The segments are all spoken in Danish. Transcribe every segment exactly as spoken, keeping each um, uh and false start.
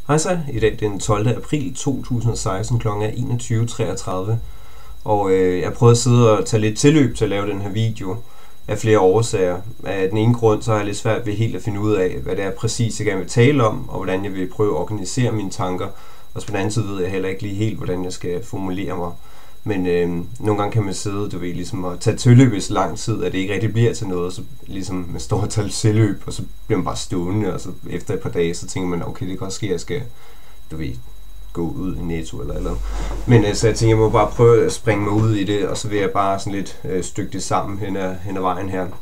Hej så, i dag den tolvte april to tusind og seksten, klokken er enogtyve treogtredive, og øh, jeg prøvede at sidde og tage lidt tilløb til at lave den her video af flere årsager. Af den ene grund, så har jeg lidt svært ved helt at finde ud af, hvad det er præcis, jeg gerne vil tale om, og hvordan jeg vil prøve at organisere mine tanker. Og på den anden side ved jeg heller ikke lige helt, hvordan jeg skal formulere mig. Men øh, nogle gange kan man sidde, du ved, ligesom at tage tilløb i så lang tid, at det ikke rigtig bliver til noget, så ligesom man står og tager tilløb, og så bliver man bare stående, og så efter et par dage, så tænker man, okay, det kan også ske, at jeg skal, du ved, gå ud i Netto eller eller Men altså, jeg tænker, jeg må bare prøve at springe mig ud i det, og så vil jeg bare sådan lidt øh, stykke det sammen hen ad, hen ad vejen her.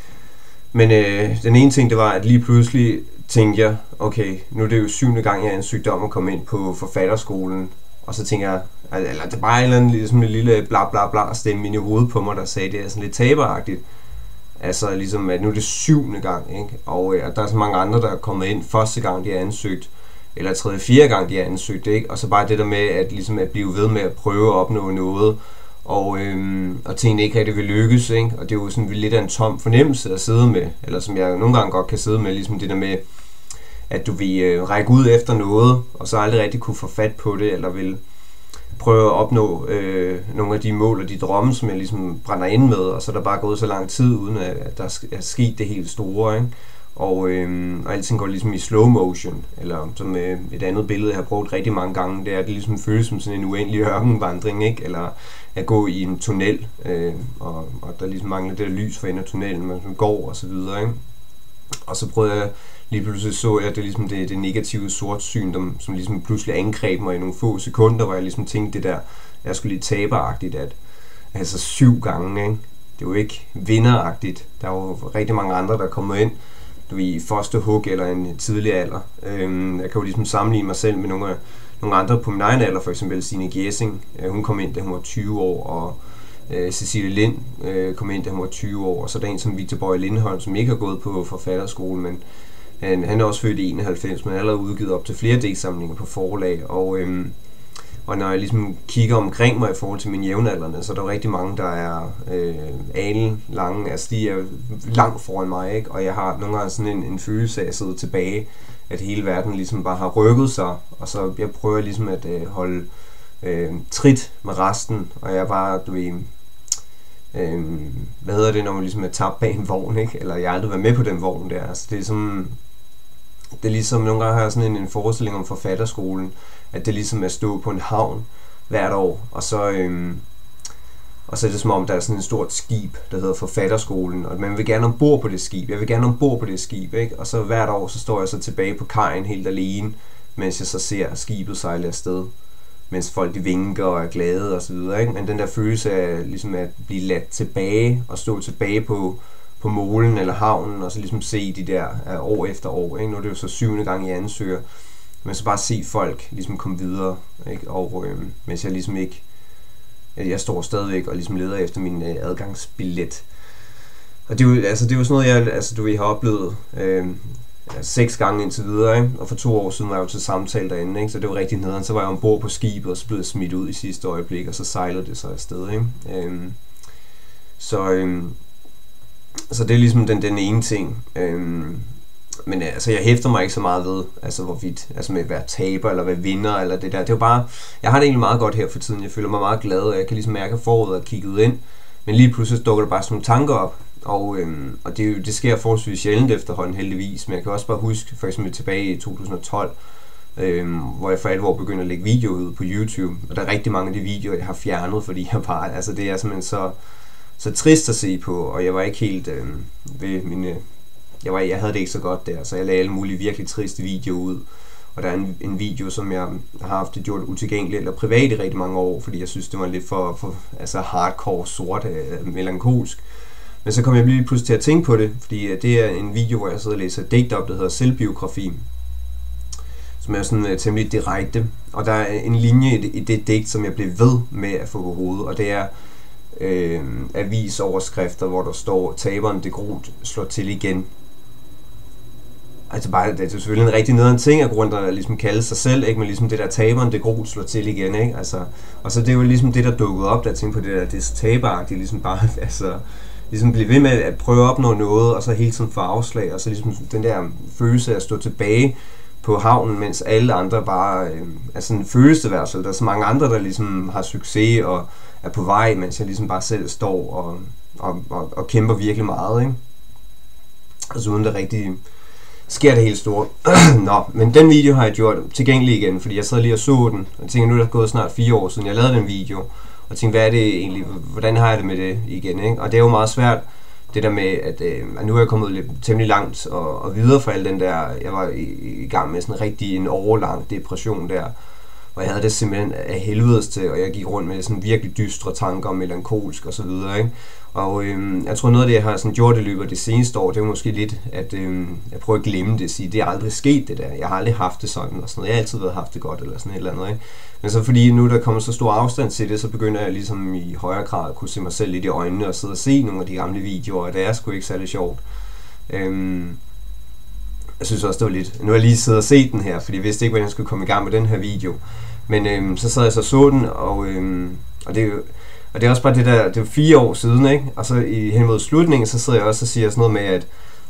Men øh, den ene ting, det var, at lige pludselig tænkte jeg, okay, nu er det jo syvende gang, jeg ansøgte om at komme ind på forfatterskolen. Og så tænker jeg, eller det er bare en eller anden ligesom en lille bla bla bla stemme ind i hovedet på mig, der sagde, det er sådan lidt taberagtigt. Altså ligesom, at nu er det syvende gang, ikke? Og øh, der er så mange andre, der er kommet ind første gang, de har ansøgt, eller tredje, fjerde gang, de har ansøgt, ikke? Og så bare det der med, at, ligesom at blive ved med at prøve at opnå noget, og, øhm, og tingene ikke rigtig vil lykkes, ikke? Og det er jo sådan lidt af en tom fornemmelse at sidde med, eller som jeg nogle gange godt kan sidde med, ligesom det der med, at du vil øh, række ud efter noget, og så aldrig rigtig kunne få fat på det, eller vil prøve at opnå øh, nogle af de mål og de drømme, som jeg ligesom brænder ind med, og så er der bare gået så lang tid, uden at, at der er sket det helt store, ikke? Og, øh, og alting går ligesom i slow motion, eller som øh, et andet billede, jeg har brugt rigtig mange gange, det er, at det ligesom føles som sådan en uendelig ørkenvandring, ikke? Eller at gå i en tunnel, øh, og, og der ligesom mangler det der lys for enden af tunnelen, man går og så videre, ikke? Og så prøvede jeg, lige pludselig så jeg, at det ligesom det, det negative sortsyn, som, som ligesom pludselig angreb mig i nogle få sekunder, hvor jeg ligesom tænkte det der, jeg skulle lidt taberagtigt, at altså syv gange, ikke? Det er jo ikke vinderagtigt. Der er jo rigtig mange andre, der er kommet ind, du ved, i første hug eller en tidlig alder. Øhm, jeg kan jo ligesom sammenligne mig selv med nogle, af, nogle andre på min egen alder, for eksempel Signe Gjesing. Øh, hun kom ind, da hun var tyve år, og øh, Cecilie Lind øh, kom ind, da hun var tyve år, og så er der en som Victor Bøje Lindholm, som ikke har gået på forfatterskole, men han, han er også født i enoghalvfems, men allerede udgivet op til flere digtsamlinger på forlag, og, øhm, og når jeg ligesom kigger omkring mig i forhold til mine jævnaldrende, så er der rigtig mange, der er øh, alen lange, altså de er langt foran mig, ikke? Og jeg har nogle gange sådan en, en følelse af at sidde tilbage, at hele verden ligesom bare har rykket sig, og så jeg prøver ligesom at øh, holde øh, trit med resten, og jeg bare, du ved, øh, hvad hedder det, når man ligesom er tabt bag en vogn, ikke? Eller jeg har aldrig været med på den vogn der, altså det er som, det er ligesom, nogle gange har jeg sådan en, en forestilling om forfatterskolen, at det ligesom er at stå på en havn hvert år, og så, øhm, og så er det som om, der er sådan et stort skib, der hedder forfatterskolen, og man vil gerne ombord på det skib, jeg vil gerne ombord på det skib, ikke? Og så hvert år, så står jeg så tilbage på kajen helt alene, mens jeg så ser skibet sejle afsted, mens folk de vinker og er glade og så videre, ikke? Men den der følelse af ligesom at blive ladt tilbage, og stå tilbage på på molen eller havnen, og så ligesom se de der uh, år efter år, ikke? Nu er det jo så syvende gang, jeg ansøger, men så bare se folk ligesom komme videre, ikke? Og øh, mens jeg ligesom ikke, jeg står stadigvæk og ligesom leder efter min øh, adgangsbillet. Og det er jo, altså, det er jo sådan noget, jeg altså, du ved, har oplevet øh, seks gange indtil videre, ikke? Og for to år siden var jeg jo til samtale derinde, ikke? Så det var rigtig nederen. Så var jeg ombord på skibet, og så blev jeg smidt ud i sidste øjeblik, og så sejlede det så afsted, ikke? Øh, så, øh, så det er ligesom den, den ene ting. Øh, Men altså, jeg hæfter mig ikke så meget ved, altså hvorvidt, altså med at være taber, eller være vinder, eller det der. Det er jo bare, jeg har det egentlig meget godt her for tiden. Jeg føler mig meget glad, og jeg kan ligesom mærke, at foråret er kigget ind. Men lige pludselig dukker der bare sådan nogle tanker op. Og, øhm, og det, det sker forholdsvis sjældent efterhånden, heldigvis. Men jeg kan også bare huske, for eksempel tilbage i to tusind og tolv, øhm, hvor jeg for alvor begyndte at lægge videoer ud på YouTube. Og der er rigtig mange af de videoer, jeg har fjernet, fordi jeg bare, altså det er simpelthen så, så trist at se på. Og jeg var ikke helt øhm, ved mine... Jeg, var, jeg havde det ikke så godt der, så jeg lagde alle mulige virkelig triste videoer ud. Og der er en, en video, som jeg har haft det gjort utilgængeligt eller privat i rigtig mange år, fordi jeg synes, det var lidt for, for altså hardcore, sort, øh, melankolsk. Men så kom jeg lige pludselig til at tænke på det, fordi det er en video, hvor jeg sidder og læser et digt op, der hedder Selvbiografi, som er sådan uh, temmelig direkte. Og der er en linje i det, i det digt, som jeg blev ved med at få på hovedet, og det er øh, avisoverskrifter, hvor der står, taberen det grot slår til igen. Altså bare, det er selvfølgelig en rigtig nederen ting, at gå rundt og ligesom kalde sig selv, ikke? Men ligesom det der taberen, det grot slår til igen, ikke? Altså, og så det er jo ligesom det, der dukkede op, da jeg tænkte på det der, det er så taberagtigt, ligesom bare, altså, ligesom blive ved med at prøve at opnå noget, og så hele tiden få afslag, og så ligesom den der følelse af at stå tilbage på havnen, mens alle andre bare øh, er sådan føles det i hvert fald. Der er så mange andre, der ligesom har succes og er på vej, mens jeg ligesom bare selv står og, og, og, og kæmper virkelig meget, ikke? Altså uden det rigtig sker det helt store. Nå, men den video har jeg gjort tilgængelig igen, fordi jeg sad lige og så den, og tænkte, nu er der gået snart fire år siden jeg lavede den video, og tænkte, hvad er det egentlig, hvordan har jeg det med det igen, ikke? Og det er jo meget svært, det der med, at, øh, at nu er jeg kommet lidt, temmelig langt og, og videre fra al den der, jeg var i, i gang med sådan rigtig en overlang depression der, og jeg havde det simpelthen af helvedes til, og jeg gik rundt med sådan virkelig dystre tanker og melankolsk og så videre, ikke? Og øh, jeg tror noget af det, jeg har sådan gjort i løbet af det seneste år, det er måske lidt, at øh, jeg prøver at glemme det, at sige, det er aldrig sket det der, jeg har aldrig haft det sådan, og sådan noget. Jeg har altid været haft det godt, eller sådan et eller andet, ikke? Men så fordi nu der kommer så stor afstand til det, så begynder jeg ligesom i højere grad at kunne se mig selv lidt i øjnene, og sidde og se nogle af de gamle videoer, og det er sgu ikke særlig sjovt. Øh, jeg synes også, det var lidt, nu har jeg lige siddet og set den her, fordi jeg vidste ikke, hvordan jeg skulle komme i gang med den her video, men øh, så sad jeg så så den, og, øh, og det er jo, Og det er også bare det der, det er fire år siden, ikke? Og så i hen mod slutningen, så sidder jeg også og siger sådan noget med, at,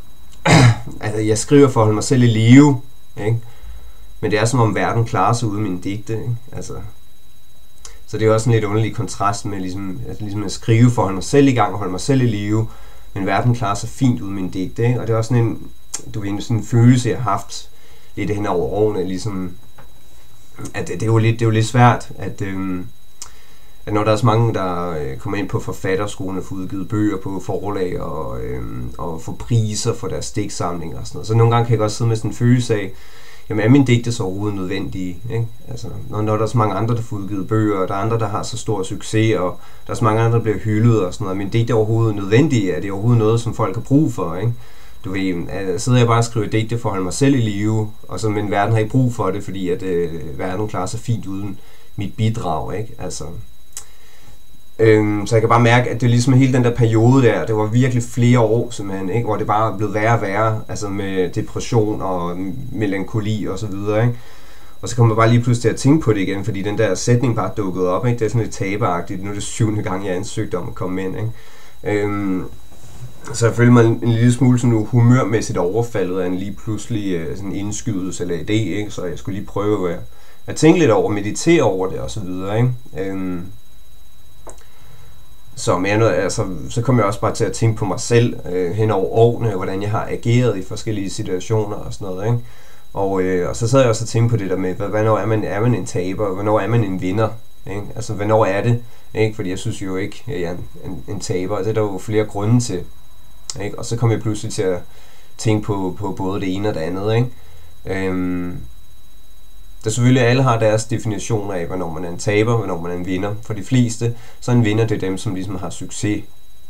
at jeg skriver for at holde mig selv i live, ikke? Men det er som om verden klarer sig uden mine digte, ikke? Altså, så det er også en lidt underlig kontrast med ligesom, at, ligesom at skrive for at holde mig selv i gang og holde mig selv i live, men verden klarer sig fint uden mine digte, ikke? Og det er også sådan en, du ved, sådan en følelse, jeg har haft lidt hen over årene, ligesom, at det, det, er jo lidt, det er jo lidt svært, at... Øhm, at når der er så mange, der øh, kommer ind på forfatterskolen og får udgivet bøger på forlag og, øh, og får priser for deres digtsamlinger og sådan noget, så nogle gange kan jeg godt sidde med sådan en følelse af, jamen er mine digte så overhovedet nødvendige, ikke? Altså, når, når der er så mange andre, der får udgivet bøger, og der er andre, der har så stor succes, og der er så mange andre, der bliver hyldet og sådan noget, men digte er overhovedet nødvendige, er det overhovedet noget, som folk har brug for, ikke? Du ved, at sidder jeg bare og skriver digte for at holde mig selv i live, og så, men verden har ikke brug for det, fordi at øh, verden klarer sig fint uden mit bidrag, ikke? Altså... Øhm, så jeg kan bare mærke, at det er ligesom hele den der periode der, det var virkelig flere år simpelthen, ikke? Hvor det bare er blevet værre og værre, altså med depression og melankoli og så videre, ikke? Og så kommer jeg bare lige pludselig til at tænke på det igen, fordi den der sætning bare dukkede op, ikke? Det er sådan lidt taberagtigt, nu er det syvende gang, jeg ansøgte om at komme ind, ikke? Øhm, så jeg følte mig en, en lille smule sådan humørmæssigt overfaldet af en lige pludselig uh, sådan indskydelse eller idé, ikke? Så jeg skulle lige prøve at, at tænke lidt over, meditere over det og så videre, ikke? Øhm, Så, men jeg, altså, så kom jeg også bare til at tænke på mig selv øh, hen over årene, hvordan jeg har ageret i forskellige situationer og sådan noget, ikke? Og, øh, og så sad jeg også og tænkte på det der med, hvornår er man, er man en taber, hvornår er man en vinder, ikke? Altså, hvornår er det, ikke? Fordi jeg synes jo ikke, at jeg er en, en, en taber, og det er der jo flere grunde til, ikke? Og så kom jeg pludselig til at tænke på, på både det ene og det andet, ikke? Øhm, Der selvfølgelig alle har deres definitioner af, hvornår man er en taber, hvornår man er en vinder. For de fleste, så en vinder, det er dem, som ligesom har succes.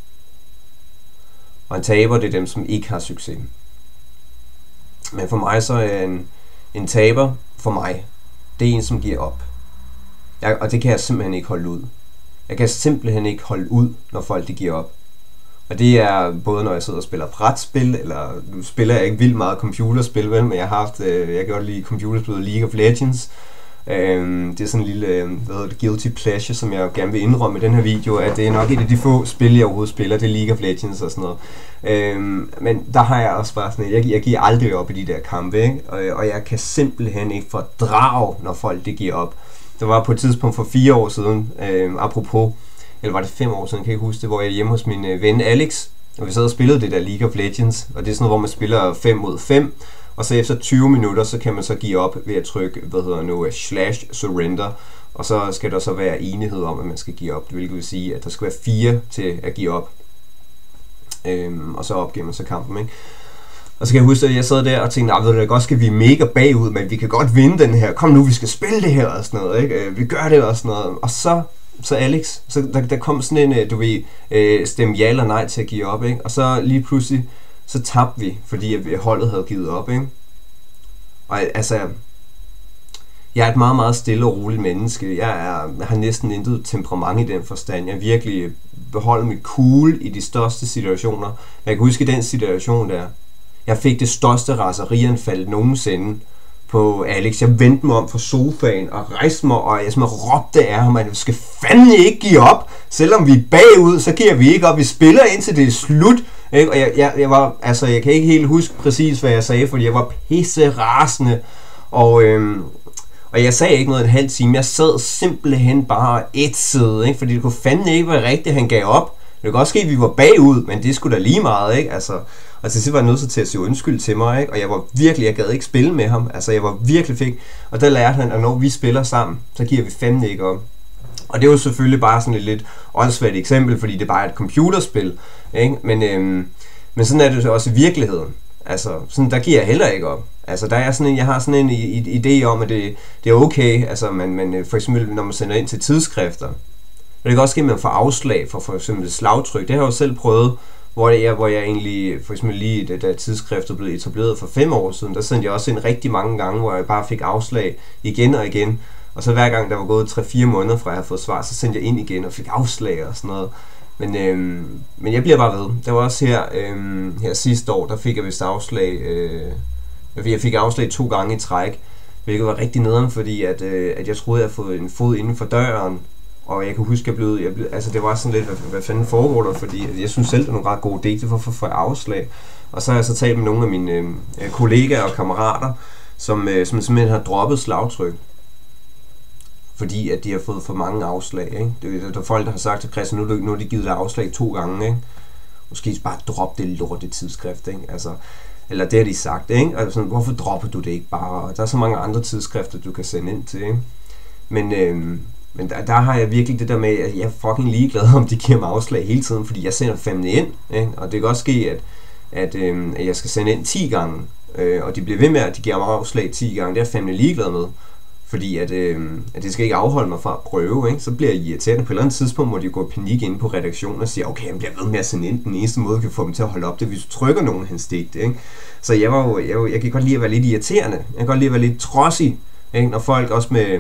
Og en taber, det er dem, som ikke har succes. Men for mig, så er en, en taber, for mig, det er en, som giver op. Jeg, og det kan jeg simpelthen ikke holde ud. Jeg kan simpelthen ikke holde ud, når folk de giver op. Og det er både når jeg sidder og spiller brætspil, eller nu spiller jeg ikke vildt meget computerspil, vel, men jeg har haft, øh, jeg kan godt lide computerspillet League of Legends. Øh, det er sådan en lille, øh, hvad hedder det, guilty pleasure, som jeg gerne vil indrømme i den her video, at det er nok et af de få spil, jeg overhovedet spiller, det er League of Legends og sådan noget. Øh, men der har jeg også bare sådan, jeg, jeg giver aldrig op i de der kampe, ikke? Og, og jeg kan simpelthen ikke fordrage, når folk det giver op. Der var på et tidspunkt for fire år siden, øh, apropos, eller var det fem år siden, kan jeg ikke huske det, hvor jeg er hjemme hos min øh, ven Alex, og vi sad og spillede det der League of Legends, og det er sådan noget, hvor man spiller fem mod fem, og så efter tyve minutter, så kan man så give op ved at trykke, hvad hedder nu, slash surrender, og så skal der så være enighed om, at man skal give op, hvilket vil sige, at der skal være fire til at give op, øhm, og så opgiver man så kampen, ikke? Og så kan jeg huske, at jeg sad der og tænkte, nej, ved du da godt, skal vi mega bagud, men vi kan godt vinde den her, kom nu, vi skal spille det her, og sådan noget, ikke? Vi gør det og sådan noget, og så Så Alex, så der, der kom sådan en, du ved, øh, stemme ja eller nej til at give op, ikke? Og så lige pludselig, så tabte vi, fordi holdet havde givet op, ikke? Og altså, jeg er et meget, meget stille og roligt menneske. Jeg, er, jeg har næsten intet temperament i den forstand. Jeg virkelig beholder mit cool i de største situationer. Men jeg kan huske den situation der. Jeg fik det største raserianfald nogensinde på Alex. Jeg vendte mig om fra sofaen og rejste mig, og jeg simpelthen råbte af ham, at vi skal fandme ikke give op. Selvom vi er bagud, så giver vi ikke op. Vi spiller indtil det er slut. Ikke? Og jeg, jeg, jeg var, altså, jeg kan ikke helt huske præcis, hvad jeg sagde, fordi jeg var pisse rasende. Og, øhm, og jeg sagde ikke noget en halv time. Jeg sad simpelthen bare et sæde, ikke? Fordi det kunne fandme ikke være rigtigt, han gav op. Det kan også ske, at vi var bagud, men det skulle da lige meget, ikke? Altså, og til sidst var jeg nødt til at sige undskyld til mig, ikke? Og jeg var virkelig, jeg gad ikke spille med ham. Altså, jeg var virkelig fik. Og der lærte han, at når vi spiller sammen, så giver vi fandme ikke op. Og det er jo selvfølgelig bare sådan et lidt åndssvagt eksempel, fordi det bare er et computerspil, ikke? Men, øhm, men sådan er det også i virkeligheden. Altså, sådan, der giver jeg heller ikke op. Altså, der er sådan en, jeg har sådan en idé om, at det, det er okay, altså, man, man, for eksempel, når man sender ind til tidsskrifter. Og det kan også ske, at man får afslag for for eksempel slagtryk. Det har jeg jo selv prøvet, hvor jeg, hvor jeg egentlig, for eksempel lige det der tidsskriftet blev etableret for fem år siden, der sendte jeg også ind rigtig mange gange, hvor jeg bare fik afslag igen og igen. Og så hver gang der var gået tre fire måneder fra jeg havde fået svar, så sendte jeg ind igen og fik afslag og sådan noget. Men, øhm, men jeg bliver bare ved. Der var også her, øhm, her sidste år, der fik jeg vist afslag. Øh, jeg fik afslag to gange i træk, hvilket var rigtig nederen, fordi at, øh, at jeg troede, at jeg havde fået en fod inden for døren. Og jeg kan huske, at jeg blev, jeg blev, altså det var sådan lidt, hvad, hvad fanden foregår der, fordi jeg synes selv, det er nogle ret gode dele, hvorfor får jeg afslag. Og så har jeg så talt med nogle af mine øh, kollegaer og kammerater, som, øh, som simpelthen har droppet slagtryk. Fordi at de har fået for mange afslag, ikke? Det er der folk, der har sagt til Christian, nu, nu har de givet dig afslag to gange, ikke? Måske bare drop det lorte tidsskrift, ikke? Altså, eller det har de sagt, ikke? Altså, hvorfor dropper du det ikke bare? Der er så mange andre tidsskrifter, du kan sende ind til, ikke? Men, øhm, men der, der har jeg virkelig det der med, at jeg er fucking ligeglad, om de giver mig afslag hele tiden, fordi jeg sender fandme ind, ikke? Og det kan også ske, at, at, øhm, at jeg skal sende ind ti gange, øh, og de bliver ved med, at de giver mig afslag ti gange. Det er jeg fandme ligeglad med. Fordi at, øh, at det skal ikke afholde mig fra at prøve, ikke? Så bliver jeg irriterende. På et eller andet tidspunkt må de gå i panik inde på redaktionen og sige, okay, jeg bliver ved med at sende ind. Den eneste måde, vi kan få dem til at holde op, det er, hvis du trykker nogen hans digte, ikke? Så jeg, var jo, jeg, jeg kan godt lide at være lidt irriterende. Jeg kan godt lide at være lidt trodsig, ikke? Når folk også med...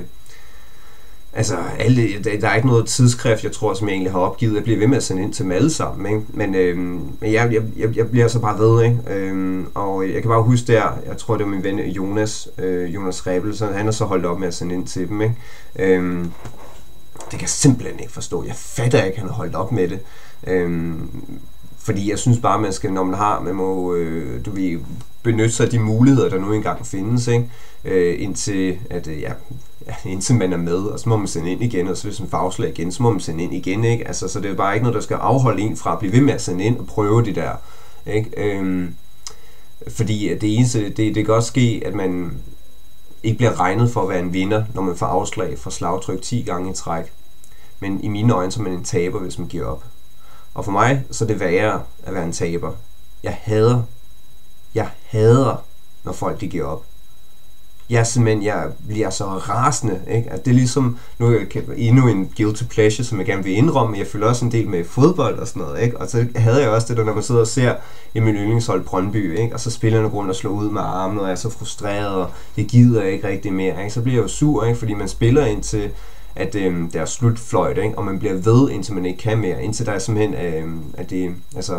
Altså, alle, der er ikke noget tidsskrift, jeg tror, som jeg egentlig har opgivet. Jeg bliver ved med at sende ind til dem alle sammen, ikke? Men, øhm, men jeg, jeg, jeg bliver så bare ved, ikke? Øhm, og jeg kan bare huske der, jeg tror, det var min ven Jonas, øh, Jonas Rebel, så han har så holdt op med at sende ind til dem, ikke? Øhm, det kan jeg simpelthen ikke forstå. Jeg fatter ikke, at han har holdt op med det. Øhm, fordi jeg synes bare, man skal, når man har, man må, øh, du ved, benytte sig af de muligheder, der nu engang findes, ikke? Øh, indtil at, øh, ja, ja, indtil man er med, og så må man sende ind igen, og så hvis man får afslag igen, så må man sende ind igen, ikke? Altså, så det er bare ikke noget, der skal afholde en fra at blive ved med at sende ind og prøve det der, ikke? Øhm, fordi det eneste, det, det kan også ske, at man ikke bliver regnet for at være en vinder, når man får afslag for slagtryk ti gange i træk. Men i mine øjne, så er man en taber, hvis man giver op. Og for mig, så er det værre at være en taber. Jeg hader, jeg hader, når folk de giver op. Jeg simpelthen, jeg bliver så rasende, ikke? At det er ligesom, nu er endnu en guilty pleasure, som jeg gerne vil indrømme, men jeg følger også en del med fodbold og sådan noget, ikke? Og så havde jeg også det der, når man sidder og ser i min yndlingshold Brøndby, ikke? Og så spillerne rundt og slår ud med armen, og jeg er så frustreret, og det gider jeg ikke rigtig mere, ikke? Så bliver jeg jo sur, ikke? Fordi man spiller indtil, at øhm, der er slutfløjt, ikke? Og man bliver ved, indtil man ikke kan mere, indtil der er simpelthen, øhm, at det, altså...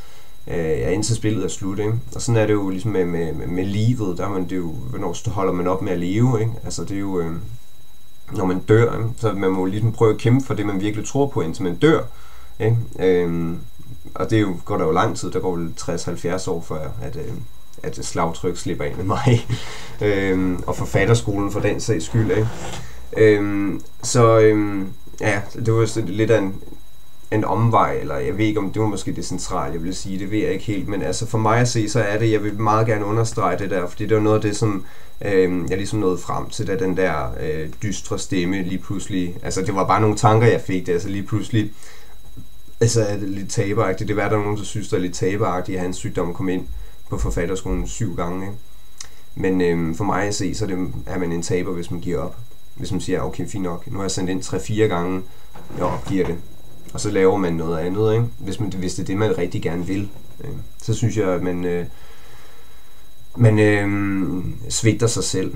Ja, indtil spillet er slut, ikke? Og sådan er det jo ligesom med, med, med, med livet, der er man, det er jo, hvornår holder man op med at leve, ikke? Altså det er jo, øh, når man dør, ikke? Så man må ligesom prøve at kæmpe for det, man virkelig tror på, indtil man dør, ikke? Øh, og det er jo, går der jo lang tid, der går vel tres til halvfjerds år før, at, øh, at slagtryk slipper ind med mig, øh, og forfatterskolen for den sags skyld, ikke? Øh, så øh, ja, det var lidt af en en omvej, eller jeg ved ikke, om det var måske det centrale, jeg vil sige, det ved jeg ikke helt, men altså for mig at se, så er det, jeg vil meget gerne understrege det der, fordi det var noget af det, som øh, jeg ligesom nåede frem til, da den der øh, dystre stemme lige pludselig, altså det var bare nogle tanker, jeg fik det, altså lige pludselig, altså er det lidt taberagtigt, det var der nogen, der synes, der er lidt taberagtigt, at hans sygdom kom ind på forfatterskolen syv gange, ikke? Men øh, for mig at se, så er, det, er man en taber, hvis man giver op, hvis man siger, okay, fint nok, nu har jeg sendt ind tre fire gange, jeg opgiver det. Og så laver man noget andet, ikke? Hvis, man, hvis det er det, man rigtig gerne vil. Ikke? Så synes jeg, at man, øh, man øh, svigter sig selv.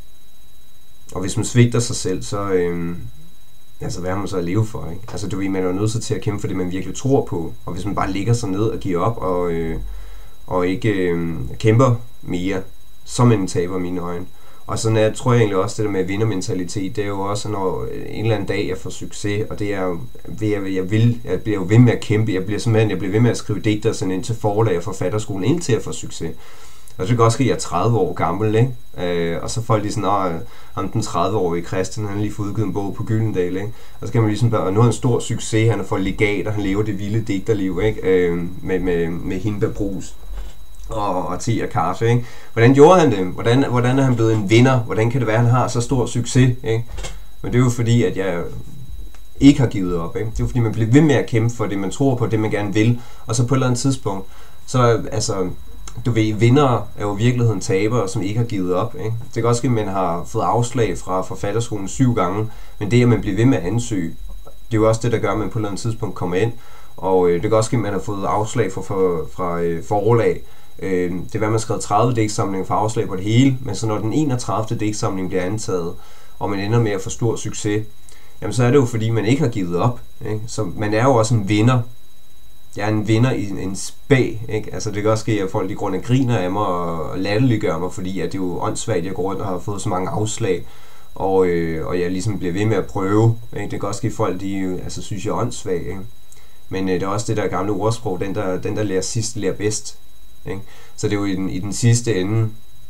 Og hvis man svigter sig selv, så øh, altså, hvad har man så at leve for? Ikke? Altså, du ved, man er jo nødt til at kæmpe for det, man virkelig tror på. Og hvis man bare ligger sig ned og giver op, og, øh, og ikke øh, kæmper mere, så er man en taber i mine øjne. Og sådan er, tror jeg egentlig også, det der med vindermentalitet, det er jo også, når en eller anden dag jeg får succes, og det er jo, jeg, jeg vil, jeg bliver jo ved med at kæmpe, jeg bliver simpelthen, jeg bliver ved med at skrive digter sådan ind til forlag og forfatterskolen, indtil jeg får succes. Og det kan også ske, at jeg er tredive år gammel, ikke? Øh, og så folk de sådan, åh, ham den tredive-årige Christian, han har lige fået udgivet en bog på Gyldendal, ikke? Og så kan man ligesom, og nu er en stor succes, han har fået legat, og han lever det vilde digterliv, ikke? Øh, med, med, med hindbærbrus og, og te og kaffe, ikke? Hvordan gjorde han det? Hvordan, hvordan er han blevet en vinder? Hvordan kan det være, at han har så stor succes, ikke? Men det er jo fordi, at jeg ikke har givet op, ikke? Det er jo fordi, man bliver ved med at kæmpe for det, man tror på, det man gerne vil, og så på et eller andet tidspunkt, så altså, du ved, vindere er jo i virkeligheden tabere, som ikke har givet op, ikke? Det kan også ske, at man har fået afslag fra forfatterskolen syv gange, men det, at man bliver ved med at ansøge, det er jo også det, der gør, at man på et eller andet tidspunkt kommer ind, og øh, det kan også ske, at man har fået afslag fra, fra, fra øh, forlag. Øh, det er, at man har skrevet tredive digtsamlinger for afslag på det hele, men så når den enogtredivte digtsamling bliver antaget, og man ender med at få stor succes, jamen så er det jo fordi, man ikke har givet op, ikke? Så man er jo også en vinder. Jeg er en vinder i en, en spag, ikke? Altså det kan også ske, at folk i grund af griner af mig og latterliggør mig, fordi at det er jo åndssvagt, at jeg går rundt og har fået så mange afslag, og, øh, og jeg ligesom bliver ved med at prøve, ikke? Det kan også ske, at folk de, altså, synes, jeg er åndssvag, ikke? Men øh, det er også det der gamle ordsprog, den der, den der lærer sidst, lærer bedst, ikke? Så det er jo i den, i den sidste ende,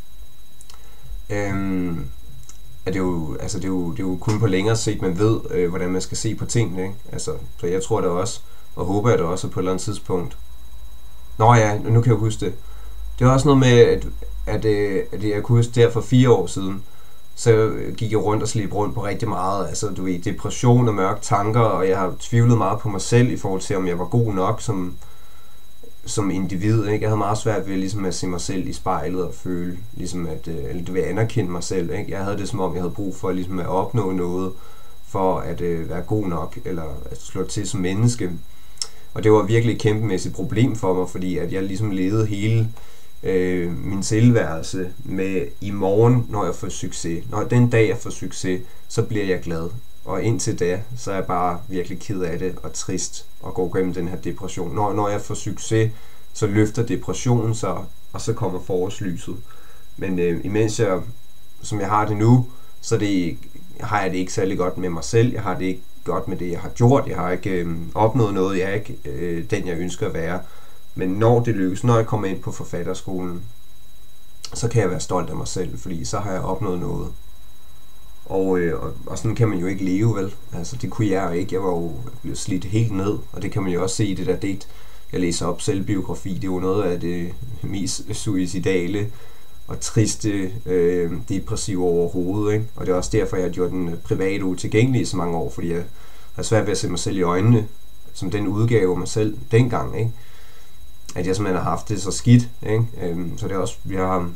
øhm, at det er jo, altså det er jo, det er jo kun på længere sigt, man ved, øh, hvordan man skal se på tingene, ikke? Altså, så jeg tror det også, og håber jeg det også på et eller andet tidspunkt. Nå ja, nu kan jeg huske det. Det er også noget med, at, at, at jeg kunne huske der for fire år siden, så gik jeg rundt og slip rundt på rigtig meget, altså du ved, depression og mørke tanker, og jeg har tvivlet meget på mig selv i forhold til, om jeg var god nok som, som individ, ikke? Jeg havde meget svært ved ligesom at se mig selv i spejlet og føle, ligesom at, eller det vil anerkende mig selv, ikke? Jeg havde det som om, jeg havde brug for ligesom at opnå noget, for at øh, være god nok, eller at slå til som menneske. Og det var virkelig et kæmpemæssigt problem for mig, fordi at jeg ligesom levede hele øh, min tilværelse med i morgen, når jeg får succes. Når den dag jeg får succes, så bliver jeg glad. Og indtil da, så er jeg bare virkelig ked af det og trist og går gennem den her depression. Når, når jeg får succes, så løfter depressionen sig, og så kommer forårslyset. Men øh, imens jeg, som jeg har det nu, så det, har jeg det ikke særlig godt med mig selv. Jeg har det ikke godt med det, jeg har gjort. Jeg har ikke øh, opnået noget. Jeg er ikke øh, den, jeg ønsker at være. Men når det lykkes, når jeg kommer ind på forfatterskolen, så kan jeg være stolt af mig selv, fordi så har jeg opnået noget. Og, øh, og, og sådan kan man jo ikke leve, vel? Altså, det kunne jeg jo ikke. Jeg var jo blevet slidt helt ned, og det kan man jo også se i det der digt, jeg læser op, selvbiografi. Det er jo noget af det mest suicidale og triste, øh, depressive overhovedet, ikke? Og det er også derfor, jeg har gjort den private utilgængelig i så mange år, fordi jeg har svært ved at se mig selv i øjnene, som den udgave af mig selv dengang, ikke? At jeg simpelthen har haft det så skidt, ikke? Øhm, så det er også, jeg har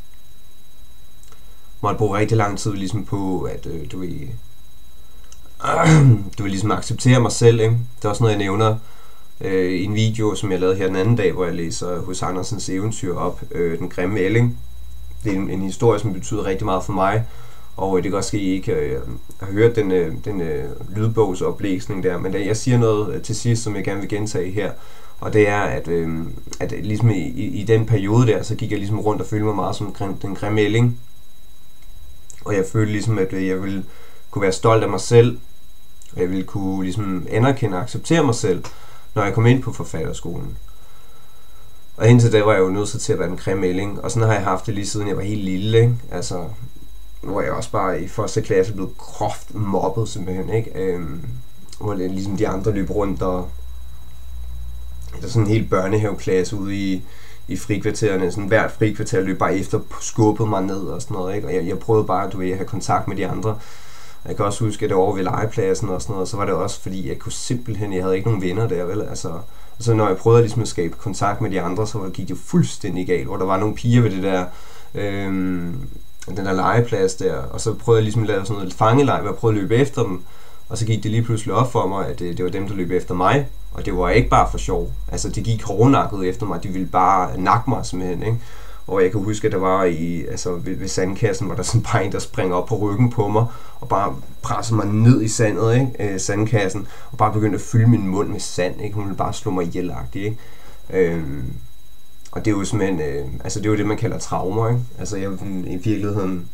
måtte bruge rigtig lang tid ligesom på, at øh, du vil, øh, du vil ligesom acceptere mig selv, ikke? Det er også noget, jeg nævner øh, i en video, som jeg lavede her den anden dag, hvor jeg læser H C Andersens eventyr op, øh, Den grimme ælling. Det er en, en historie, som betyder rigtig meget for mig, og øh, det kan også ske, at I ikke øh, har hørt den, øh, den øh, lydbogsoplæsning der, men da jeg siger noget øh, til sidst, som jeg gerne vil gentage her, og det er, at, øh, at ligesom i, i, i den periode der, så gik jeg ligesom rundt og følte mig meget som grim, den grimme ælling. Og jeg følte ligesom, at jeg ville kunne være stolt af mig selv, og jeg ville kunne ligesom anerkende og acceptere mig selv, når jeg kom ind på forfatterskolen. Og indtil da var jeg jo nødt til at være den grimme ælling, og sådan har jeg haft det lige siden jeg var helt lille, ikke? Altså, hvor jeg også bare i første klasse blev groft mobbet simpelthen, ikke? Øhm, hvor det ligesom de andre løb rundt, og der er sådan en hel børnehaveklasse ude i, i frikvartererne, sådan hvert frikvarter løb bare efter, skubbede mig ned og sådan noget, ikke? Og jeg, jeg prøvede bare, du ved, at have kontakt med de andre. Jeg kan også huske, at det over ved legepladsen og sådan noget, så var det også, fordi jeg kunne simpelthen, jeg havde ikke nogen venner der, vel? Altså, og så når jeg prøvede ligesom at skabe kontakt med de andre, så gik det fuldstændig galt, hvor der var nogle piger ved det der, øhm, den der legeplads der, og så prøvede jeg ligesom at lave sådan noget fangeleg, hvor jeg prøvede at løbe efter dem, og så gik det lige pludselig op for mig, at det, det var dem, der løb efter mig, og det var ikke bare for sjov. Altså, de gik hårdnakket efter mig, de ville bare nakke mig simpelthen, ikke? Og jeg kan huske, at der var i, altså ved, ved sandkassen, hvor der sådan bare en, der springer op på ryggen på mig, og bare presser mig ned i sandet, ikke? Øh, sandkassen, og bare begyndte at fylde min mund med sand, ikke? Hun ville bare slå mig ihjelagtigt, ikke? Øhm, og det er jo simpelthen, øh, altså det er jo det, man kalder traumer, ikke? Altså jeg i virkeligheden,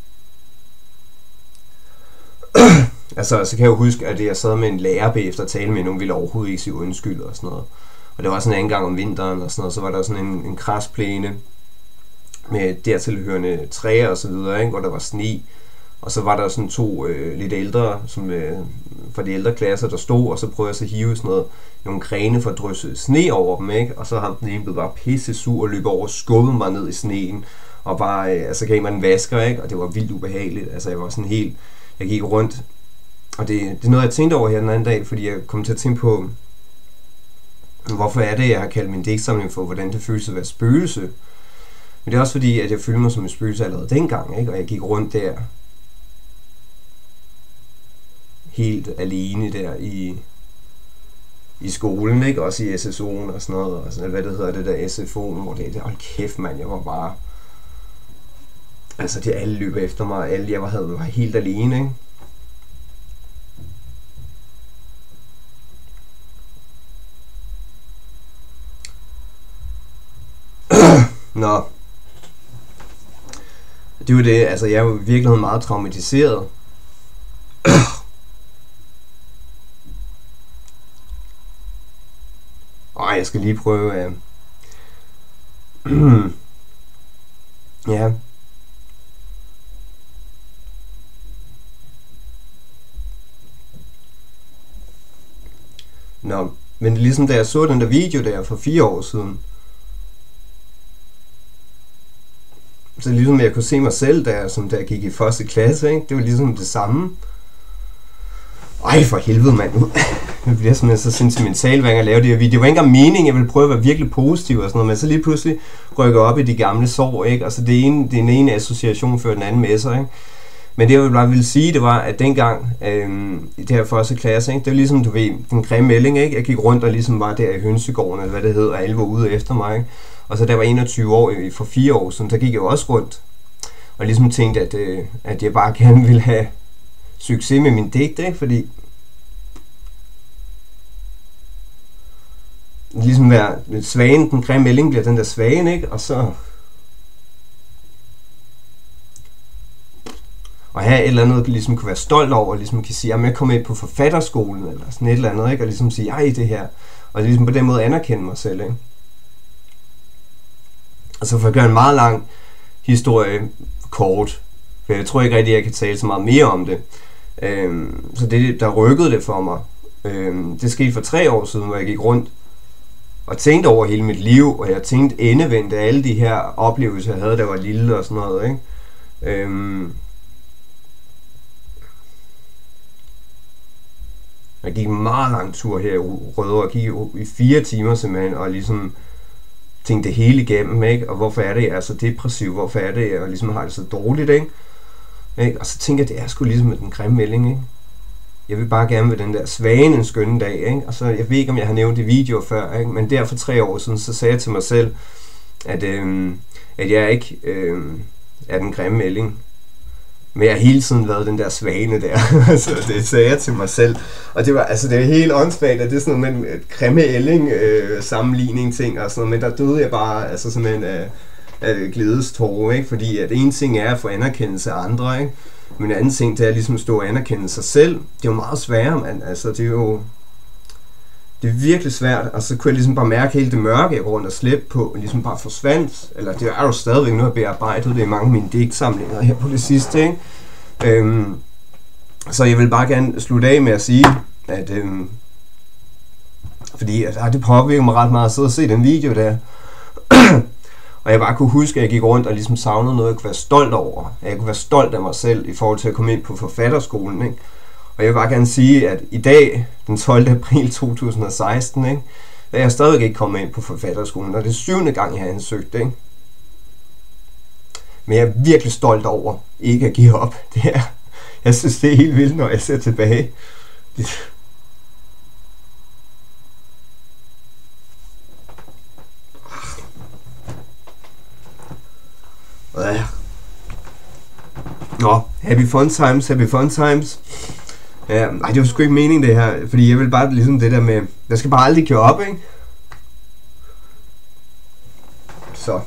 altså så kan jeg jo huske, at jeg sad med en lærer bagefter at tale med, nogen ville overhovedet ikke sige undskyld og sådan noget. Og det var sådan en anden gang om vinteren og sådan noget, så var der sådan en, en krasplæne, med dertilhørende træer og så videre, ikke? Hvor der var sne. Og så var der sådan to øh, lidt ældre, som øh, fra de ældre klasser, der stod, og så prøvede jeg så at hive sådan noget, nogle grene for at drysse sne over dem, ikke? Og så ham den ene blev bare pisse sur og løb over og skubbede mig ned i sneen, og bare, øh, altså gav mig en vasker, ikke? Og det var vildt ubehageligt, altså jeg var sådan helt, jeg gik rundt, og det, det er noget jeg tænkte over her den anden dag, fordi jeg kom til at tænke på, hvorfor er det, jeg har kaldt min digtsamling for, hvordan det føles at være spøgelse. Men det er også fordi, at jeg følte mig som en spøgelse allerede dengang, ikke? Og jeg gik rundt der, helt alene der i, i skolen, ikke? Også i S S O'en og sådan noget, og sådan, hvad det hedder, det der S F O'en, hvor det er, hold kæft mand, jeg var bare, altså det alle løb efter mig, alle, jeg var, havde, var helt alene, ikke? Nå, det var det, altså jeg var virkelig meget traumatiseret. Ej, jeg skal lige prøve uh... ja. Nå, men ligesom da jeg så den der video der for fire år siden, så ligesom jeg kunne se mig selv der, som da jeg gik i første klasse, ikke? Det var ligesom det samme. Ej, for helvede, mand. Jeg bliver simpelthen så sentimental, hver gang jeg laver de her videoer. Det var ikke engang meningen, jeg ville prøve at være virkelig positiv og sådan noget, men så lige pludselig rykker op i de gamle sår, ikke? Altså det ene, det ene association før den anden med sig, ikke? Men det jeg bare ville sige, det var, at dengang øhm, i det her første klasse, ikke? Det var ligesom, du ved, den grimme melding, ikke? Jeg gik rundt og ligesom var der i hønsegården, eller hvad det hedder, og alle var ude efter mig, ikke? Og så da jeg var enogtyve år, for fire år siden, der gik jeg jo også rundt, og ligesom tænkte, at, øh, at jeg bare gerne ville have succes med min digt, ikke? Fordi ligesom være svagen, den grimme melding bliver den der svagen, ikke? Og så og have et eller andet, ligesom kunne være stolt over, ligesom kan sige, at jeg kommer ind på forfatterskolen, eller sådan et eller andet, ikke? Og ligesom sige, ej, det her, og ligesom på den måde anerkende mig selv, ikke? Og så for at gøre en meget lang historie kort, for jeg tror ikke rigtig, at jeg kan tale så meget mere om det. Øhm, så det, der rykkede det for mig, øhm, det skete for tre år siden, hvor jeg gik rundt og tænkte over hele mit liv, og jeg tænkte endevendt af alle de her oplevelser, jeg havde, da jeg var lille og sådan noget, ikke? Øhm, jeg gik en meget lang tur her i Rødovre, og gik i fire timer simpelthen, og ligesom tænkte det hele igennem, ikke? Og hvorfor er det, jeg er så depressiv? Hvorfor er det, jeg ligesom har det så dårligt, ikke? Ikke? Og så tænker jeg, det er sgu ligesom med den grimme melding, ikke? Jeg vil bare gerne med den der svagen en skønne dag, ikke? Og så, jeg ved ikke, om jeg har nævnt det i videoer før, ikke? Men der for tre år siden, så sagde jeg til mig selv, at, øhm, at jeg ikke øhm, er den grimme melding. Men jeg har hele tiden været den der svane der. Så det sagde jeg til mig selv. Og det var, altså det er helt åndssvagt, at det er sådan noget med en grimme ælling øh, sammenligning ting og sådan noget. Men der døde jeg bare, altså simpelthen af, af glædestårer, ikke? Fordi at en ting er at få anerkendelse af andre, ikke? Men en anden ting, det er ligesom at stå og anerkende sig selv. Det er jo meget sværere, man. Altså det er jo, det er virkelig svært, og så kunne jeg ligesom bare mærke hele det mørke, jeg går rundt og slæbte på, ligesom bare forsvandt. Eller det er jo stadigvæk noget at bearbejde, det er mange af mine digtsamlinger her på det sidste, ikke? Øhm, så jeg vil bare gerne slutte af med at sige, at øhm, fordi at, det påvirker mig ret meget at sidde og se den video der. Og jeg bare kunne huske, at jeg gik rundt og ligesom savnede noget, jeg kunne være stolt over. Jeg kunne være stolt af mig selv i forhold til at komme ind på forfatterskolen, ikke? Og jeg vil bare gerne sige, at i dag, den tolvte april to tusind og seksten, ikke, der er jeg stadig ikke kommet ind på forfatterskolen, og det er syvende gang, jeg har ansøgt, ikke? Men jeg er virkelig stolt over ikke at give op. Det er, jeg synes, det er helt vildt, når jeg ser tilbage. Det Ja. Nå, happy fun times, happy fun times. Ja, nej, det var sgu ikke meningen det her, fordi jeg vil bare ligesom det der med, jeg skal bare aldrig køre op, ikke? Så.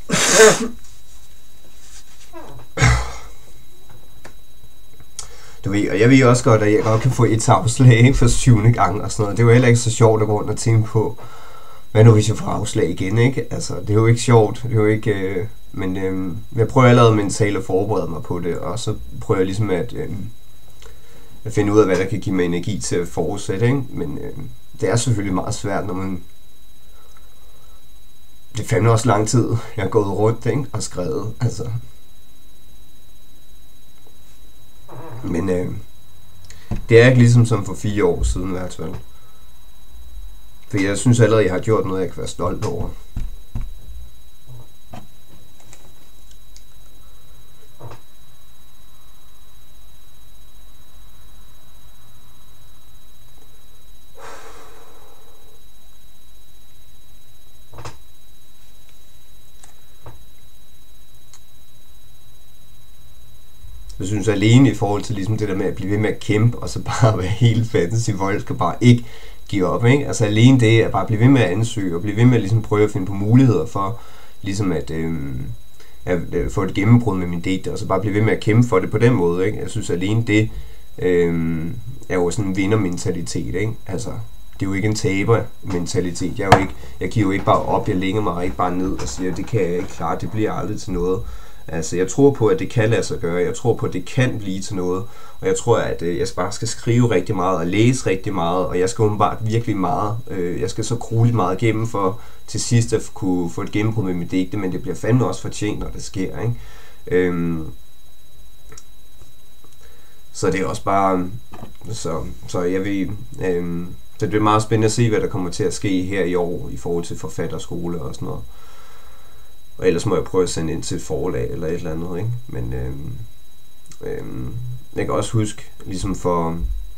Du ved, og jeg ved også godt, at jeg godt kan få et afslag, ikke, for syvende gang og sådan noget. Det er jo heller ikke så sjovt at gå rundt og tænke på, hvad nu hvis jeg får afslag igen, ikke? Altså, det er jo ikke sjovt, det er jo ikke... Øh, men øh, jeg prøver allerede mentalt at forberede mig på det, og så prøver jeg ligesom at, øh, at finde ud af, hvad der kan give mig energi til at fortsætte, ikke? Men øh, det er selvfølgelig meget svært, når man... Det er fandme også lang tid, jeg har gået rundt, ikke? Og skrevet, altså... Men øh, det er ikke ligesom som for fire år siden i hvert fald. For jeg synes allerede, jeg har gjort noget, jeg kan være stolt over. Jeg synes alene i forhold til ligesom det der med at blive ved med at kæmpe, og så bare være helt fantasy, folk skal bare ikke give op, ikke? Altså alene det at bare blive ved med at ansøge, og blive ved med at ligesom prøve at finde på muligheder for ligesom at, øh, at få et gennembrud med min digte, og så bare blive ved med at kæmpe for det på den måde, ikke? Jeg synes alene det øh, er jo sådan en vindermentalitet, ikke? Altså det er jo ikke en tabermentalitet. Jeg er jo ikke, jeg giver jo ikke bare op, jeg lægger mig ikke bare ned og siger, det kan jeg ikke klare, det bliver aldrig til noget. Altså, jeg tror på, at det kan lade sig gøre. Jeg tror på, at det kan blive til noget. Og jeg tror, at øh, jeg bare skal skrive rigtig meget og læse rigtig meget. Og jeg skal åbenbart virkelig meget. Øh, jeg skal så grueligt meget igennem for til sidst at kunne få et gennembrud med mit digte. Men det bliver fandme også fortjent, når det sker, ikke? Øhm, så det er også bare... Så, så jeg vil... Øh, det bliver meget spændende at se, hvad der kommer til at ske her i år i forhold til forfatterskole og sådan noget. Og ellers må jeg prøve at sende ind til et forlag eller et eller andet, ikke? Men øhm, øhm, jeg kan også huske, ligesom for,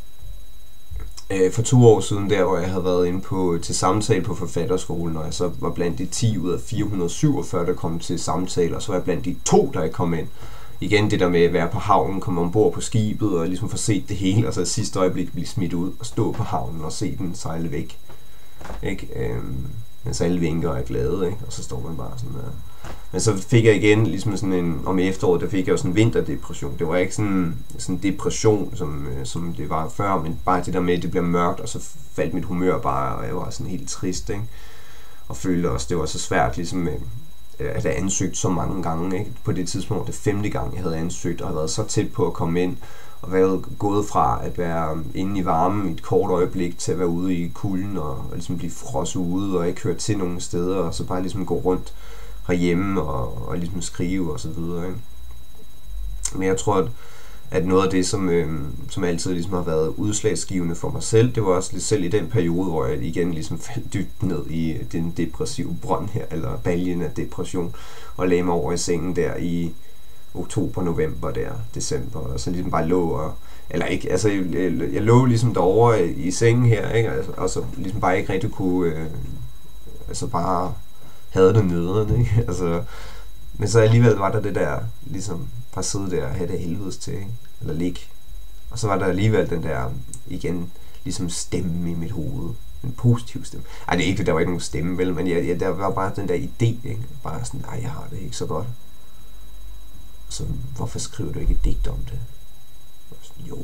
øh, for to år siden der, hvor jeg havde været inde på, til samtale på forfatterskolen, og jeg så var blandt de ti ud af fire hundrede syvogfyrre, der kom til samtale, og så var jeg blandt de to, der ikke kom ind. Igen det der med at være på havnen, komme ombord på skibet og ligesom få set det hele, og så i sidste øjeblik blive smidt ud og stå på havnen og se den sejle væk, ikke? Øhm, mens alle vinker og er glade, ikke? Og så står man bare sådan der. Men så fik jeg igen, ligesom sådan en, om efteråret, der fik jeg jo sådan en vinterdepression. Det var ikke sådan sådan depression, som, som det var før, men bare det der med, at det bliver mørkt, og så faldt mit humør bare, og jeg var sådan helt trist, ikke? Og følte også, det var så svært, ligesom at have ansøgt så mange gange, ikke? På det tidspunkt, det femte gang, jeg havde ansøgt, og havde været så tæt på at komme ind, og været gået fra at være inde i varmen i et kort øjeblik, til at være ude i kulden, og, og ligesom blive frosset ude, og ikke høre til nogen steder, og så bare ligesom gå rundt herhjemme, og, og ligesom skrive, og så videre, ikke? Men jeg tror, at, at noget af det, som, øh, som altid ligesom har været udslagsgivende for mig selv, det var også selv i den periode, hvor jeg igen ligesom faldt dybt ned i den depressive brønd her, eller baljen af depression, og lagde mig over i sengen der i oktober, november der, december, og så ligesom bare lå og, eller ikke, altså jeg, jeg lå ligesom derovre i sengen her, ikke, altså, og så ligesom bare ikke rigtig kunne, øh, altså bare havde det nederen, ikke, altså, men så alligevel var der det der, ligesom, bare sidde der og have det helvedes til, ikke, eller ligge, og så var der alligevel den der, igen, ligesom stemme i mit hoved, en positiv stemme, ej det er ikke det, der var ikke nogen stemme, vel, men jeg, jeg, der var bare den der idé, ikke, bare sådan, ej jeg har det ikke så godt. Så hvorfor skriver du ikke et digt om det? Jo.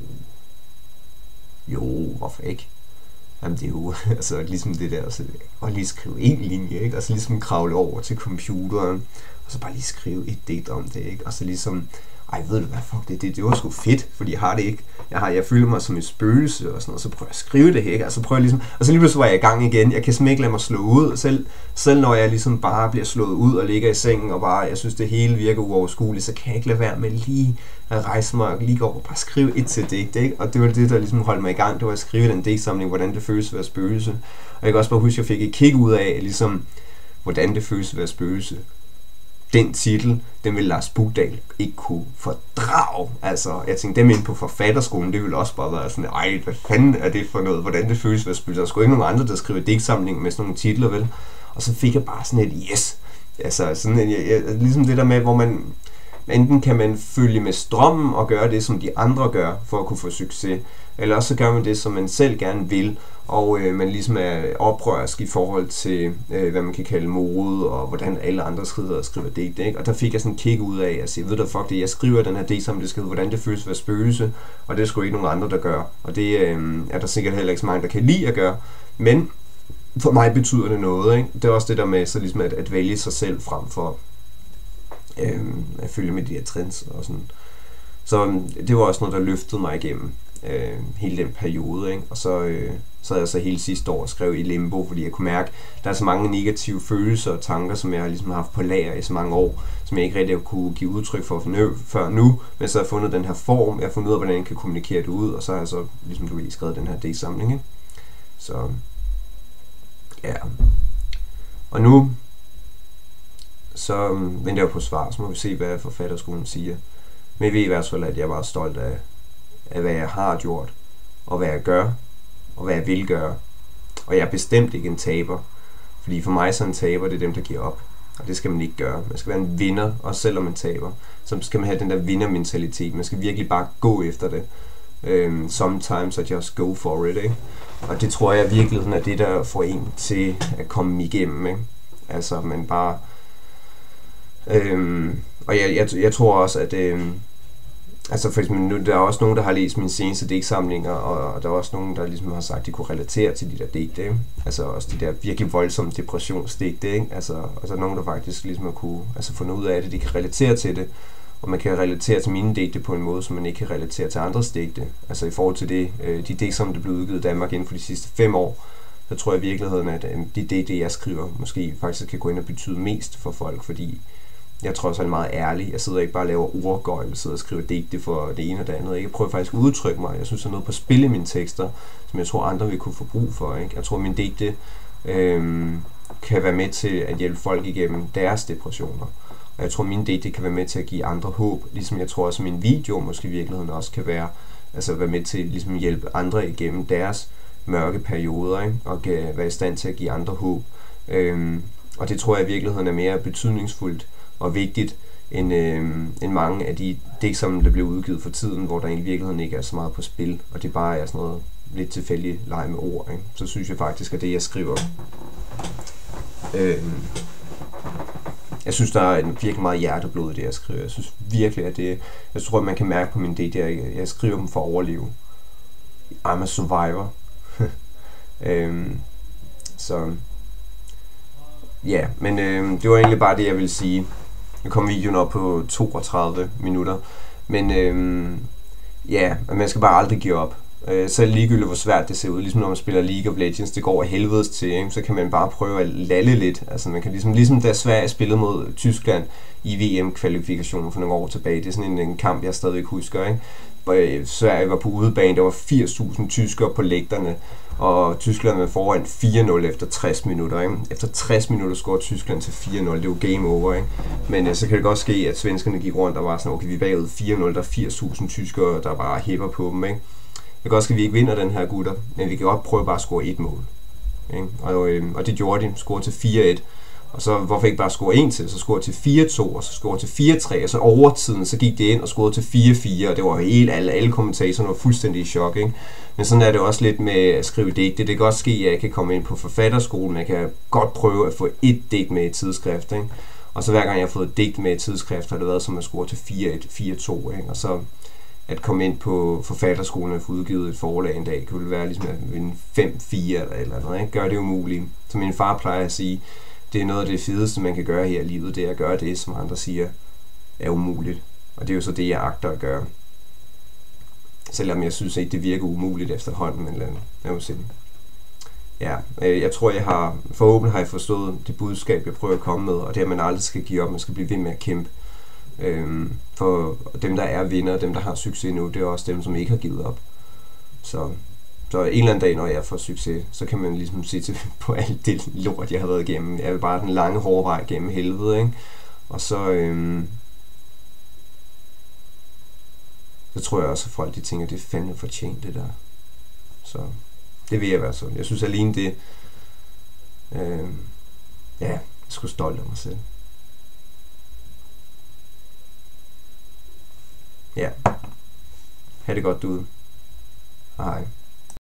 Jo, hvorfor ikke? Jamen det er jo altså ligesom det der, så og lige skrive en linje, ikke? Og så ligesom kravle over til computeren, og så bare lige skrive et digt om det, ikke? Og så ligesom, ej ved du hvad, fuck det, det, det var sgu fedt, fordi jeg har det ikke, jeg, har, jeg føler mig som et spøgelse og sådan noget, så prøver jeg at skrive det her, ikke? Og så prøver jeg ligesom, og så lige pludselig var jeg i gang igen, jeg kan simpelthen ikke lade mig slå ud, selv, selv når jeg ligesom bare bliver slået ud og ligger i sengen, og bare, jeg synes det hele virker uoverskueligt, så kan jeg ikke lade være med lige at rejse mig og lige gå og bare skrive et til digt, ikke? Og det var det, der ligesom holdt mig i gang, det var at skrive den digtsamling, hvordan det føles at være spøgelse. Og jeg kan også bare huske, at jeg fik et kig ud af, ligesom, hvordan det føles at være spøgelse. Den titel, den ville Lars Bugdal ikke kunne fordrage. Altså, jeg tænkte, dem inde på forfatterskolen, det ville også bare være sådan, ej, hvad fanden er det for noget? Hvordan det føles at være spøgelse? Der skulle ikke nogen andre, der skriver digtsamling med sådan nogle titler, vel? Og så fik jeg bare sådan et yes. Altså, sådan en, jeg, jeg, ligesom det der med, hvor man, enten kan man følge med strømmen og gøre det, som de andre gør, for at kunne få succes, eller også så gør man det, som man selv gerne vil, og øh, man ligesom er oprørsk i forhold til, øh, hvad man kan kalde mode, og hvordan alle andre skriver og skriver digte, ikke? Og der fik jeg sådan en kick ud af at sige, ved du fuck det, jeg skriver den her digtsamling, det skal hvordan det føles at være spøgelse, og det er sgu ikke nogen andre, der gør. Og det øh, er der sikkert heller ikke så mange, der kan lide at gøre, men for mig betyder det noget, ikke? Det er også det der med så ligesom at, at vælge sig selv frem for øh, at følge med de her trends og sådan. Så det var også noget, der løftede mig igennem øh, hele den periode, ikke? Og så øh, så havde jeg så hele sidste år skrev i limbo, fordi jeg kunne mærke, at der er så mange negative følelser og tanker, som jeg har ligesom haft på lager i så mange år, som jeg ikke rigtig kunne give udtryk for før nu, men så har jeg fundet den her form, jeg har fundet ud af, hvordan jeg kan kommunikere det ud, og så har jeg så, ligesom du ved, skrevet den her digtsamling, ikke? Så ja. Og nu så venter jeg på svar, så må vi se, hvad forfatterskolen siger. Men jeg ved i hvert fald, at jeg er meget stolt af, af, hvad jeg har gjort, og hvad jeg gør, og hvad jeg vil gøre. Og jeg er bestemt ikke en taber, fordi for mig så en taber, det er dem, der giver op. Og det skal man ikke gøre. Man skal være en vinder, også selvom man taber. Så skal man have den der vindermentalitet. Man skal virkelig bare gå efter det. Um, sometimes I just go for it, ikke? Og det tror jeg virkelig er det, der får en til at komme igennem, ikke? Altså, man bare... Øhm, og jeg, jeg, jeg tror også, at... Øhm, altså, for eksempel, nu, der er også nogen, der har læst mine seneste digtsamlinger, og der er også nogen, der ligesom har sagt, at de kunne relatere til de der digte, ikke? Altså, også de der virkelig voldsomme depressionsdigte, ikke? Altså, og så er nogen, der faktisk ligesom har kunne altså, fundet ud af det, de kan relatere til det. Og man kan relatere til mine digte på en måde, som man ikke kan relatere til andres digte. Altså i forhold til det, øh, de digte, som der blev udgivet i Danmark inden for de sidste fem år, så tror jeg i virkeligheden, at øh, de digte, jeg skriver, måske faktisk kan gå ind og betyde mest for folk, fordi jeg tror også, jeg er meget ærlig. Jeg sidder ikke bare og laver ordgøjl, jeg sidder og skriver digte for det ene og det andet. Jeg prøver faktisk at udtrykke mig. Jeg synes, der er noget på spil i mine tekster, som jeg tror, andre vil kunne få brug for, ikke? Jeg tror, at mine digte øh, kan være med til at hjælpe folk igennem deres depressioner. Og jeg tror, at mine digte kan være med til at give andre håb, ligesom jeg tror også, at min video måske i virkeligheden også kan være, altså være med til ligesom at hjælpe andre igennem deres mørke perioder, ikke? Og kan være i stand til at give andre håb. Øhm, og det tror jeg i virkeligheden er mere betydningsfuldt og vigtigt, end, øhm, end mange af de digtsamlinger, der blev udgivet for tiden, hvor der i virkeligheden ikke er så meget på spil, og det bare er sådan noget lidt tilfældigt leg med ord, ikke? Så synes jeg faktisk, at det, jeg skriver... Øhm, Jeg synes, der er en virkelig meget hjerteblod i det, jeg skriver. Jeg synes virkelig, at det... Jeg tror, at man kan mærke på mine digte, at jeg, jeg skriver dem for at overleve. I'm a survivor. øhm, så... Ja, men øhm, det var egentlig bare det, jeg ville sige. Nu kom videoen op på toogtredive minutter. Men øhm, ja, man skal bare aldrig give op. Øh, selv ligegyldigt, hvor svært det ser ud, ligesom når man spiller League of Legends, det går af helvedes til, ikke? Så kan man bare prøve at lalle lidt. Altså man kan ligesom, ligesom da Sverige spillede mod Tyskland i V M-kvalifikationen for nogle år tilbage, det er sådan en, en kamp, jeg stadigvæk husker, ikke? Sverige var på udebane, der var firs tusind tyskere på lægterne, og Tyskland var foran fire nul efter tres minutter, ikke? Efter tres minutter scorede Tyskland til fire nul, det var game over, ikke? Men øh, så kan det godt ske, at svenskerne gik rundt og var sådan, okay, vi er bagud fire nul, der er firs tusind tyskere, der bare hæpper på dem, ikke? Det kan også, at vi ikke vinder den her, gutter, men vi kan godt prøve bare at score et mål. Ikke? Og, øh, og det gjorde de, scorede til fire et. Og så hvorfor ikke bare score en til, så scorede til fire to, og så scorede til fire tre, og så overtiden, så gik det ind og scorede til fire fire, og det var helt, alle, alle kommentatorerne var fuldstændig i chok, ikke? Men sådan er det også lidt med at skrive digte. Det kan også ske, at jeg kan komme ind på forfatterskolen, jeg kan godt prøve at få et digt med i tidsskrift, ikke? Og så hver gang jeg har fået et digt med i tidsskrift, har det været som at score til fire et, fire to, ikke? Og så at komme ind på forfatterskolen og få udgivet et forlag en dag, kunne det være ligesom at vinde fem fire eller eller andet, ikke? Gør det umuligt. Som min far plejer at sige, det er noget af det fedeste, man kan gøre her i livet, det er at gøre det, som andre siger, er umuligt. Og det er jo så det, jeg agter at gøre. Selvom jeg synes ikke, det virker umuligt efterhånden, men lad mig se. Ja, jeg tror, jeg har, forhåbentlig har jeg forstået det budskab, jeg prøver at komme med, og det er, at man aldrig skal give op, man skal blive ved med at kæmpe. Øhm, for dem, der er vinder, dem, der har succes nu, det er også dem, som ikke har givet op. Så, så en eller anden dag, når jeg får succes, så kan man ligesom se til på alt det lort, jeg har været igennem. Jeg vil bare den lange, hårde vej gennem helvede, ikke? Og så, øhm, så tror jeg også, at folk de tænker, det er fandme fortjent, det der. Så det vil jeg være sådan. Jeg synes alene det, øhm, ja, jeg er sgu stolt af mig selv. ja, ha' det godt derude. Hej.